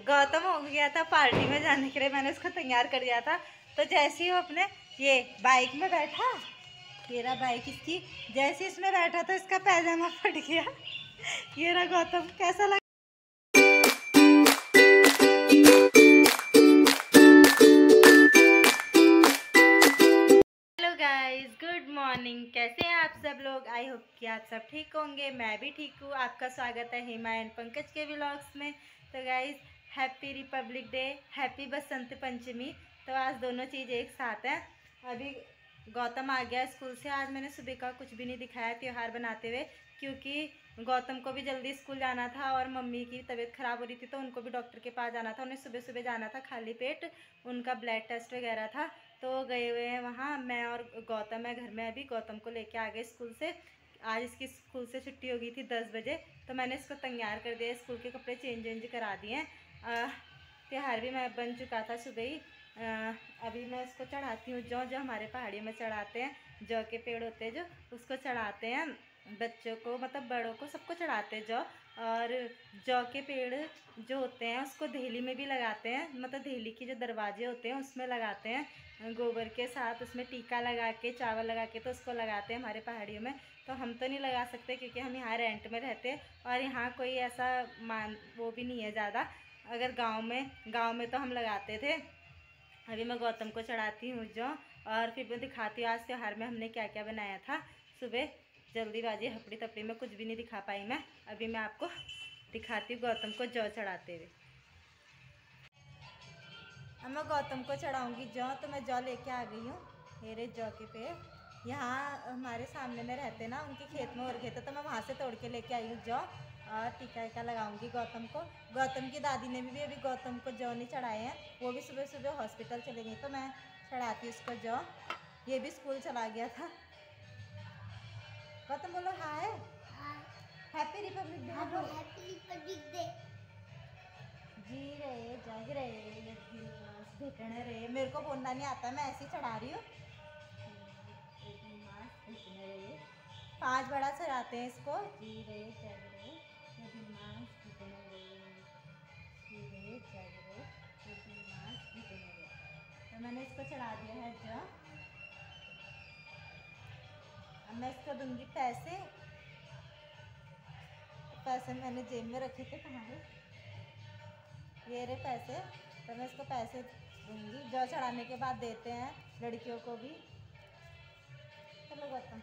गौतम हो गया था पार्टी में जाने के लिए, मैंने उसको तैयार कर दिया था। तो जैसे ही वो अपने ये बाइक में बैठा, तेरा बाइक इसकी, जैसे इसमें बैठा तो इसका पैजामा फट गया। ये रहा गौतम, कैसा लगा? Hello guys, good morning. कैसे हैं आप सब लोग? आई होप कि आप सब ठीक होंगे। मैं भी ठीक हूँ। आपका स्वागत है हेमा एंड पंकज के व्लॉग्स में। तो guys, happy republic day, happy Basant Panchami. तो आज दोनों चीज़ एक साथ है। अभी गौतम आ गया स्कूल से। आज मैंने सुबह का कुछ भी नहीं दिखाया त्यौहार बनाते हुए, क्योंकि गौतम को भी जल्दी स्कूल जाना था और मम्मी की तबीयत ख़राब हो रही थी, तो उनको भी डॉक्टर के पास जाना था। उन्हें सुबह सुबह जाना था खाली पेट, उनका ब्लड टेस्ट वगैरह था। तो गए हुए हैं वहाँ। मैं और गौतम है घर में। अभी गौतम को लेके आ गए स्कूल से। आज इसकी स्कूल से छुट्टी हो गई थी 10 बजे, तो मैंने इसको तैयार कर दिया, स्कूल के कपड़े चेंज वेंज करा दिए हैं। त्यौहार भी मैं बन चुका था सुबह ही। अभी मैं उसको चढ़ाती हूँ जौ, जो हमारे पहाड़ी में चढ़ाते हैं, जौ के पेड़ होते हैं जो, उसको चढ़ाते हैं बच्चों को, मतलब बड़ों को, सबको चढ़ाते हैं जौ। और जौ के पेड़ जो होते हैं उसको देहली में भी लगाते हैं, मतलब देहली के जो दरवाजे होते हैं उसमें लगाते हैं गोबर के साथ, उसमें टीका लगा के, चावल लगा के, तो उसको लगाते हैं हमारे पहाड़ियों में। तो हम तो नहीं लगा सकते क्योंकि हम यहाँ रेंट में रहते हैं और यहाँ कोई ऐसा वो भी नहीं है ज़्यादा। अगर गांव में तो हम लगाते थे। अभी मैं गौतम को चढ़ाती हूँ जो, और फिर मैं दिखाती हूँ आज त्योहार में हमने क्या क्या बनाया था। सुबह जल्दीबाजी हपड़ी तपड़ी में कुछ भी नहीं दिखा पाई मैं। अभी मैं आपको दिखाती हूँ गौतम को जौ चढ़ाते हुए। अब मैं गौतम को चढ़ाऊँगी जौ, तो मैं जौ लेके आ गई हूँ। मेरे जौ के पेड़ यहाँ हमारे सामने में रहते ना, उनके खेत में और खेत, तो मैं वहाँ से तोड़ के लेके आई हूँ जौ, और टीका वीका लगाऊंगी गौतम को। गौतम की दादी ने भी अभी गौतम को जौ नहीं चढ़ाए हैं, वो भी सुबह सुबह हॉस्पिटल चले गई, तो मैं चढ़ाती हूँ उसको जौ। ये भी स्कूल चला गया था। गौतम बोलो hi, happy republic day. Happy republic day. जी रहे जग रहे घुटन रहे, मेरे को बोलना नहीं आता, मैं ऐसे ही चढ़ा रही हूँ। 5 बड़ा चढ़ाते हैं इसको। जी रहे जग रहे घुटन रहे, जी रहे जग रहे घुटन रहे। तो मैंने इसको चढ़ा दिया है जो। अब मैं इसको दूंगी पैसे। पैसे मैंने जेब में रखे थे, कहाँ है ये रहे पैसे। तो मैं इसको पैसे दूंगी, जौ चढ़ाने के बाद देते हैं लड़कियों को भी। चलो गौतम,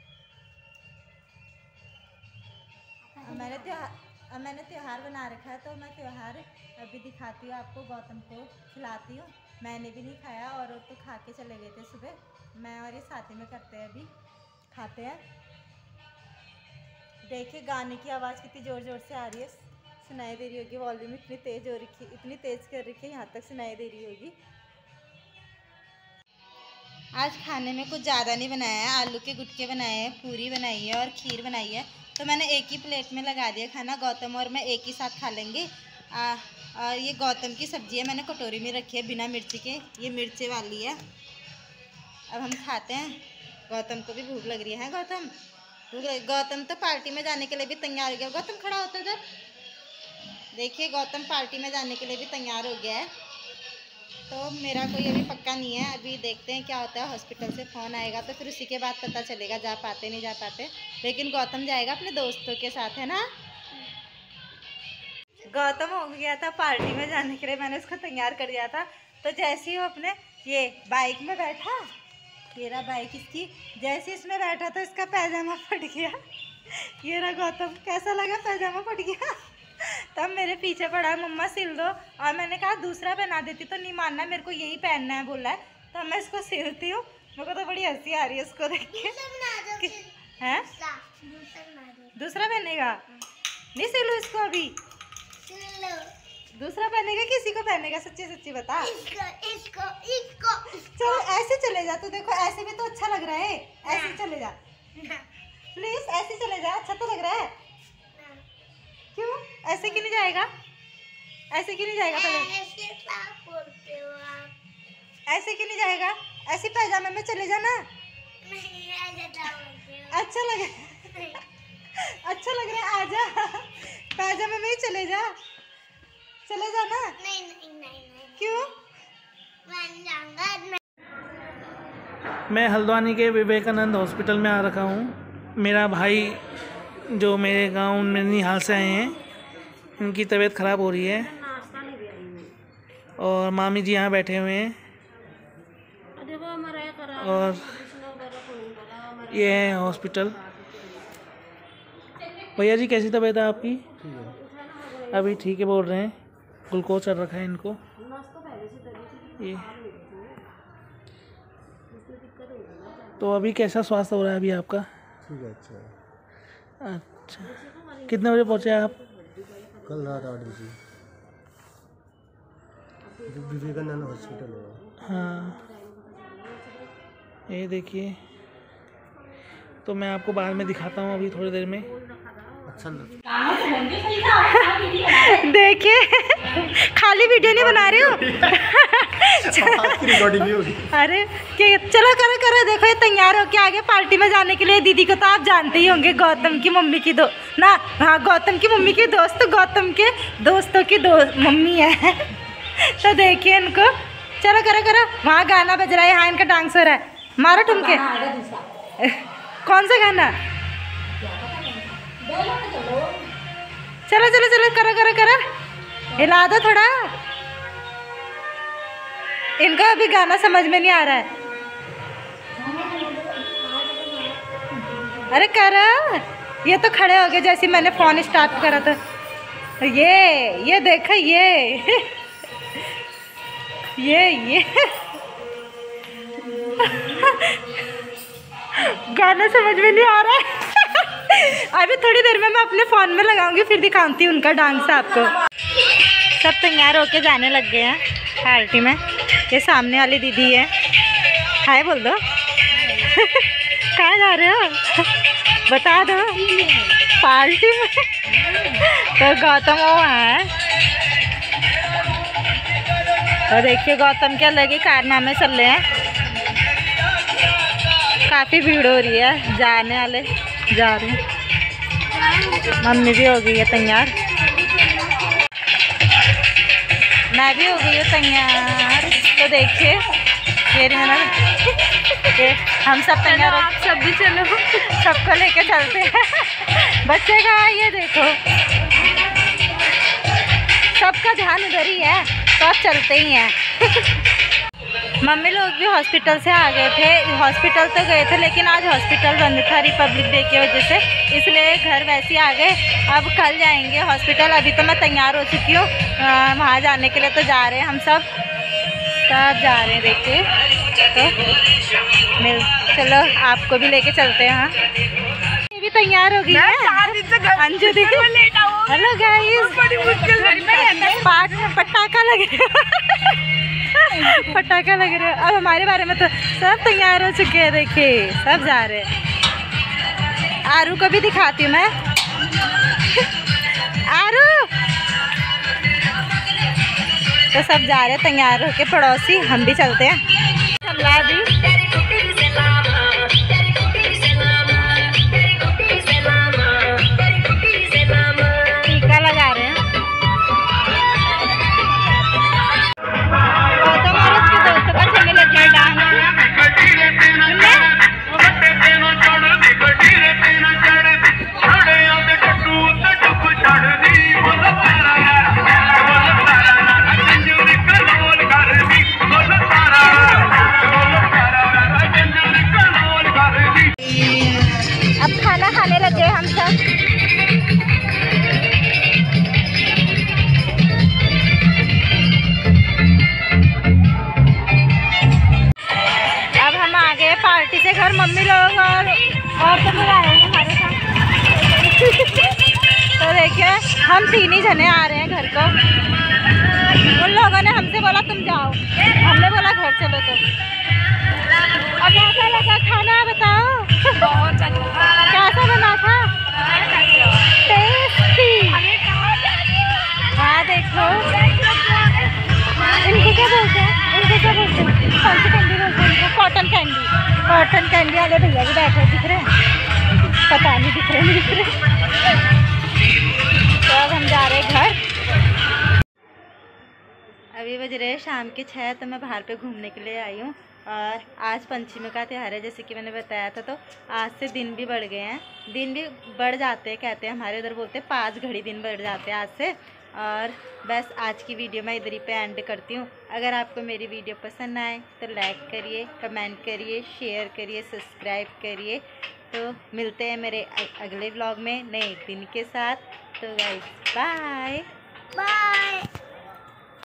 मैंने त्योहार बना रखा है, तो मैं त्योहार अभी दिखाती हूँ आपको, गौतम को खिलाती हूँ। मैंने भी नहीं खाया और तो खा के चले गए थे सुबह। मैं और ये साथ में करते हैं, अभी खाते हैं। देखिए गाने की आवाज़ कितनी ज़ोर ज़ोर से आ रही है, सुनाई दे रही होगी। वॉल्यूम इतनी तेज़ हो रखी, इतनी तेज़ कर रखी है, यहाँ तक सुनाई दे रही होगी। आज खाने में कुछ ज़्यादा नहीं बनाया है, आलू के गुटके बनाए हैं, पूरी बनाई है और खीर बनाई है। तो मैंने एक ही प्लेट में लगा दिया खाना, गौतम और मैं एक ही साथ खा लेंगे। और ये गौतम की सब्ज़ी है, मैंने कटोरी में रखी है बिना मिर्ची के, ये मिर्चे वाली है। अब हम खाते हैं, गौतम को भी भूख लग रही है। गौतम गौतम तो पार्टी में जाने के लिए भी तैयार हो गया। गौतम खड़ा होता है जब, देखिए गौतम पार्टी में जाने के लिए भी तैयार हो गया है। तो मेरा कोई अभी पक्का नहीं है, अभी देखते हैं क्या होता है। हॉस्पिटल से फ़ोन आएगा तो फिर उसी के बाद पता चलेगा जा पाते नहीं जा पाते। लेकिन गौतम जाएगा अपने दोस्तों के साथ, है ना। गौतम हो गया था पार्टी में जाने के लिए, मैंने उसको तैयार कर दिया था। तो जैसे ही वो अपने ये बाइक में बैठा, तेरा बाइक इसकी, जैसे इसमें बैठा तो इसका पैजामा फट गया। ये रहा गौतम, कैसा लगा? पैजामा फट गया। तब मेरे पीछे पड़ा, मम्मा सिल दो, और मैंने कहा दूसरा पहना देती, तो नहीं मानना, मेरे को यही पहनना है बोला है। तो मैं इसको सिलती हूँ। मेरे को तो बड़ी हंसी आ रही है उसको देख के। हैं दूसरा पहनेगा? नहीं सिलू इसको अभी, दूसरा पहनेगा, किसी को पहनेगा? सच्ची सच्ची बता। इसको चल ऐसे चले जा, तू देखो ऐसे भी तो अच्छा लग रहा है, ऐसे चले जा प्लीज, ऐसे चले जा, अच्छा तो लग रहा है। क्यों ऐसे क्यों नहीं जाएगा? ऐसे क्यों नहीं जाएगा? ऐसे क्यों नहीं जाएगा? ऐसे पैजामे में चले जाना। अच्छा लग अच्छा लग रहा है, आजा पैजामे में ही चले जा। चले जाना। नहीं नहीं नहीं नहीं क्यों? मैं नहीं जाऊंगा। मैं हल्द्वानी के विवेकानंद हॉस्पिटल में आ रखा हूँ। मेरा भाई जो मेरे गांव नैनीहाल से आए हैं, उनकी तबीयत ख़राब हो रही है और मामी जी यहाँ बैठे हुए हैं और ये है हॉस्पिटल। भैया जी कैसी तबीयत है आपकी? अभी ठीक है बोल रहे हैं, ग्लूकोज चढ़ रखा है इनको। ये तो अभी कैसा स्वास्थ्य हो रहा है अभी आपका? ठीक है, अच्छा है। अच्छा, कितने बजे पहुँचे आप? कल रात 8 बजे विवेकानंद हॉस्पिटल है। हाँ, ये देखिए, तो मैं आपको बाद में दिखाता हूँ, अभी थोड़ी देर में। अच्छा देखिए, खाली वीडियो नहीं बना रही हूँ। रिकॉर्डिंग भी होगी। अरे चलो करो करो, देखो ये तैयार होके आगे पार्टी में जाने के लिए। दीदी को तो आप जानते ही होंगे, गौतम की मम्मी की हाँ गौतम की मम्मी की दोस्त, गौतम के दोस्तों की मम्मी है। तो देखिए इनको, चलो करो करो। वहाँ गाना बज रहा है, यहाँ इनका डांस हो रहा है। मारो ठुमके। कौन सा गाना? चलो चलो चलो, करो करो करो, हिला दो थोड़ा। इनको अभी गाना समझ में नहीं आ रहा है। अरे करो, ये तो खड़े हो गए जैसे मैंने फोन स्टार्ट करा था। ये देखो, ये गाना समझ में नहीं आ रहा है। अभी थोड़ी देर में मैं अपने फ़ोन में लगाऊंगी, फिर दिखाती हूँ उनका डांस आपको। सब तैयार होके जाने लग गए हैं पार्टी में। ये सामने वाली दीदी है, हाय बोल दो। कहाँ जा रहे हो बता दो। पार्टी में तो गौतम वो है। और देखिए गौतम के अलग ही कारनामे चल रहे हैं। काफ़ी भीड़ हो रही है, जाने वाले जा रहे हैं। मम्मी भी हो गई है तैयार, मैं भी हो गई हूँ तैयार। तो देखिए हम सब तैयार, आप सब भी चलो, सबको लेके चलते हैं। बच्चे का ये देखो, सबका ध्यान उधर ही है, तो आप चलते ही हैं। मम्मी लोग भी हॉस्पिटल से आ गए थे। हॉस्पिटल तो गए थे, लेकिन आज हॉस्पिटल बंद था रिपब्लिक डे की वजह से, इसलिए घर वैसे आ गए। अब कल जाएंगे हॉस्पिटल। अभी तो मैं तैयार हो चुकी हूँ, वहाँ जाने के लिए तो जा रहे हैं हम सब जा रहे हैं। देखिए तो चलो आपको भी लेके चलते हैं। हाँ, ये भी तैयार हो गई है अंजू दीदी। हेलो गाइस, पटाखा लग रहा है। पटाखा लग रहा है। अब हमारे बारे में तो सब तैयार हो चुके हैं। देखिए सब जा रहे हैं। आरू को भी दिखाती हूँ मैं। आरू तो सब जा रहे हैं तैयार होके। पड़ोसी हम भी चलते हैं। टीका लगा रहे हैं। गौतम और उसके दोस्तों का चलने लग गया डांस। अब खाना खाने लगे हम सब। अब हम आ गए पार्टी से घर। मम्मी लोग और तो लोग आए हैं हमारे साथ। तो देखिए हम 3 ही जने आ रहे हैं घर को। उन लोगों ने हमसे बोला तुम जाओ, हमने बोला घर चलो। तो अब कैसा लगा खाना बताओ? बहुत अच्छा। कैसा बना था? टेस्टी। हाँ देखो, इनको क्या बोलते हैं? कौन सी कैंडी बोलते हैं इनको? Cotton candy. कॉटन कैंडी वाले भैया भी बैठे दिख रहे हैं, पता नहीं दिख रहे। तो अब हम जा रहे हैं घर। अभी बज रहे हैं शाम के 6, तो मैं बाहर पे घूमने के लिए आई हूँ। और आज पंचमी का त्यौहार है, जैसे कि मैंने बताया था। तो आज से दिन भी बढ़ गए हैं, दिन भी बढ़ जाते हैं, कहते हैं हमारे उधर, बोलते हैं 5 घड़ी दिन बढ़ जाते हैं आज से। और बस आज की वीडियो मैं इधर ही पे एंड करती हूँ। अगर आपको मेरी वीडियो पसंद आए तो लाइक करिए, कमेंट करिए, शेयर करिए, सब्सक्राइब करिए। तो मिलते हैं मेरे अगले व्लॉग में नए दिन के साथ। तो गाइस बाय बाय।